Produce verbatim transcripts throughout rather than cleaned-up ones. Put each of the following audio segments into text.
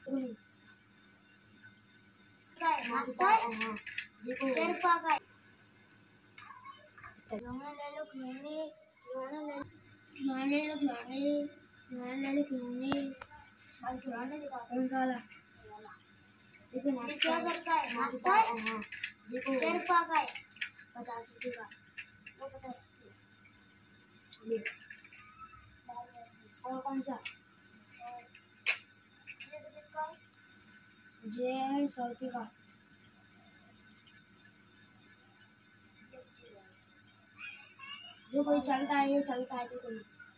नाश्ता है। हाँ देखो फिर पाका खिलौना ले लो खिलौने खिलौना ले खिलौने ले लो खिलौने खिलौने ले लो खिलौने और खिलौने दिखा कौन सा वाला देखो नाश्ता क्या करता है नाश्ता है। हाँ देखो फिर पाका है पचास रुपये का वो पचास रुपये और कौन सा ये सौ रुपये का जो कोई चलता है ये चलता है देखो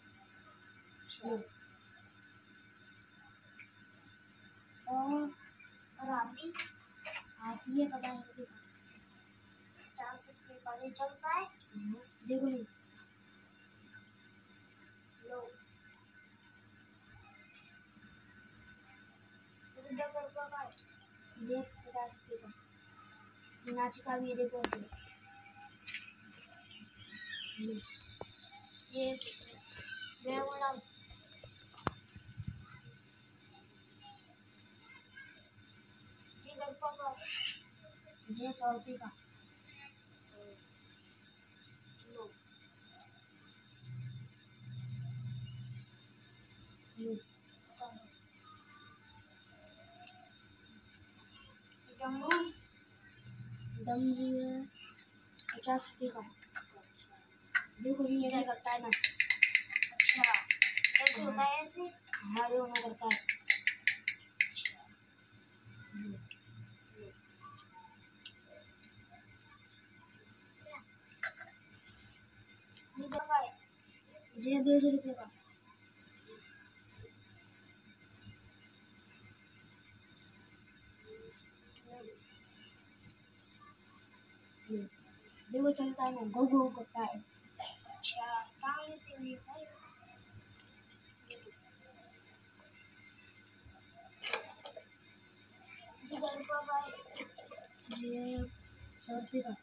और और हाथी हाथी है पता नहीं पचास रुपये का ये चलता है देखो नहीं लो ये पचास रुपये का नाच का भी देखो ये ये वाला ये गप्पा का ये सौ रुपये का लो ये डमरू डमरू है पचास रुपये का देखो ये ऐसा करता है ना अच्छा कैसे होता है ऐसे हाँ ये होना करता है ये दो सौ रुपये का देखो चलता है ना गो गो करता है अच्छा कहाँ लेते हैं ये सौ रुपये का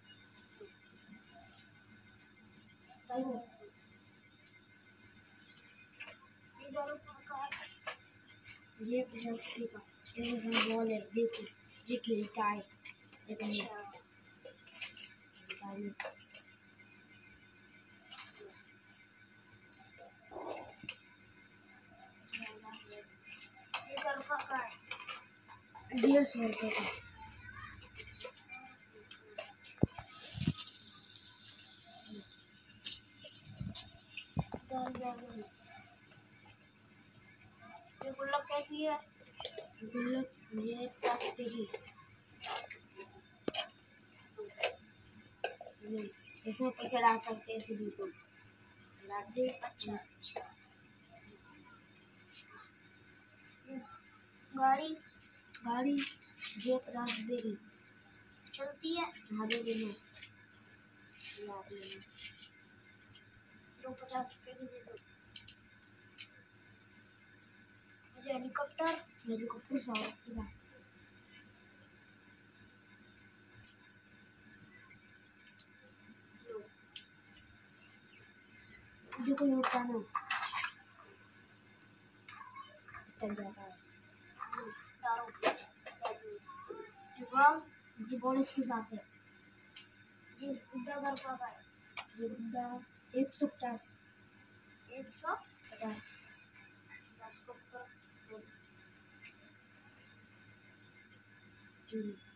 ये पचास रुपये का ये बॉल है देखो ये खेलता है लेकिन ये सौ रुपये का ये गुल्लक कैसी है गुल्लक ये पचास रुपये की इसमें पैसे डाल सकते हैं इसी को अच्छा अच्छा गाड़ी गाड़ी ये पचास रुपये की चलती है हाँ दे देना दो पचास रुपये की दे दो मुझे हेलीकॉप्टर हेलीकॉप्टर सौ रुपये का जो कोई उड़ता ना चल जाता है ये बॉल इसके साथ है ये गुड्डा घर का है ये गुड्डा एक सौ पचास एक सौ पचास पचास को ऊपर